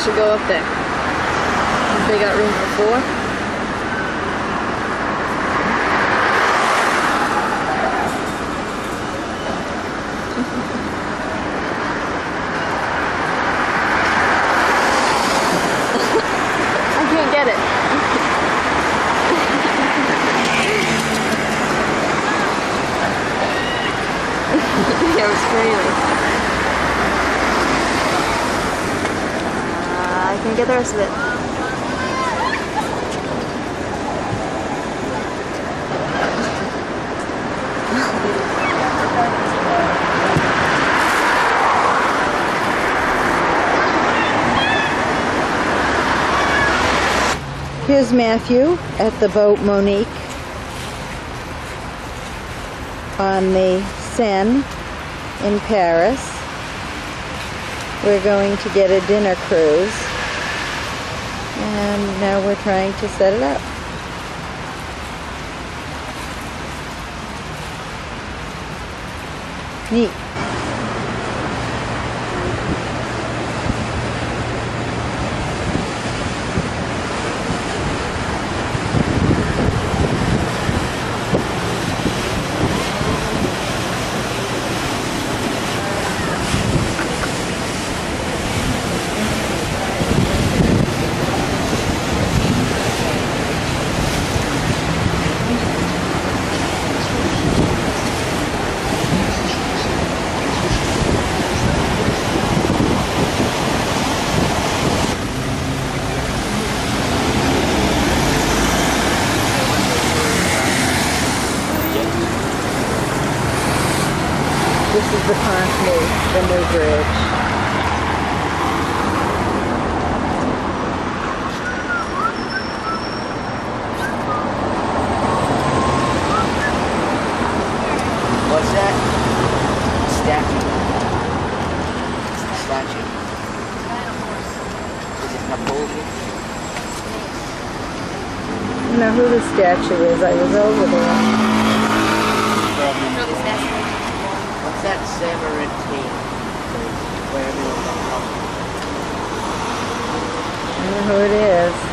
should go up there. They got room for 4. I can't get it. It was freely. I can't get the rest of it. Here's Matthew at the boat Monique on the Seine in Paris. We're going to get a dinner cruise, and now we're trying to set it up. Neat. This is the Pont Neuf, the new bridge. What's that? Statue. It's the statue. Is it Napoleon? I don't know who the statue is. I was over there. What's that Samarantine? Where everyone's on top? I don't know who it is.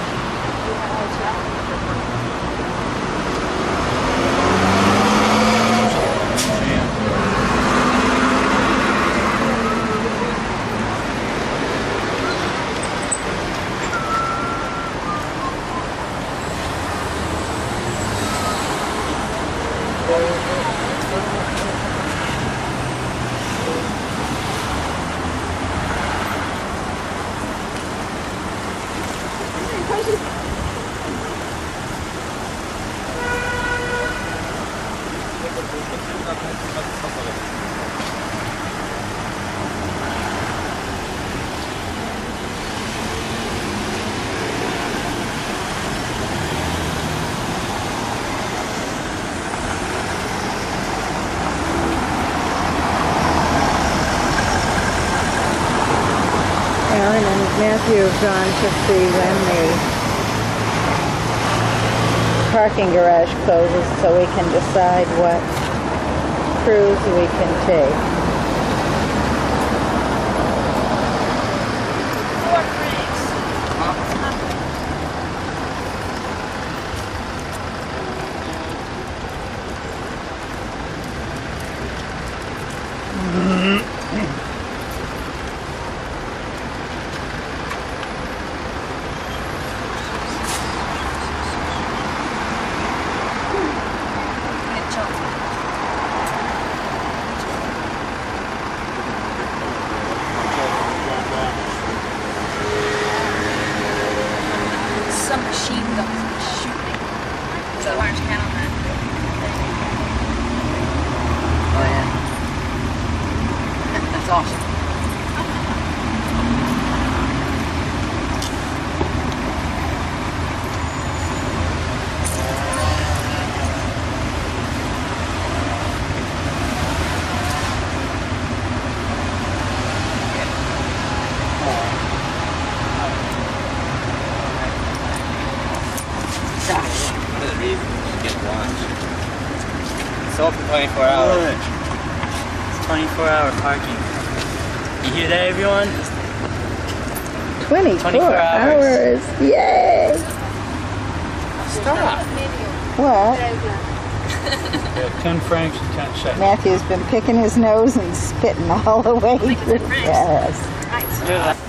Aaron and Matthew have gone to see when the parking garage closes so we can decide what cruise we can take. Some machine guns shooting. So orange can on that. Oh yeah. That's awesome. One of the reasons you should get lunch. It's open 24 hours. It's 24-hour parking. You hear that, everyone? 24 hours. hours. Yay! Stop. What? 10 francs and 10 cents. Matthew's been picking his nose and spitting all the way through Paris. Right. Yeah.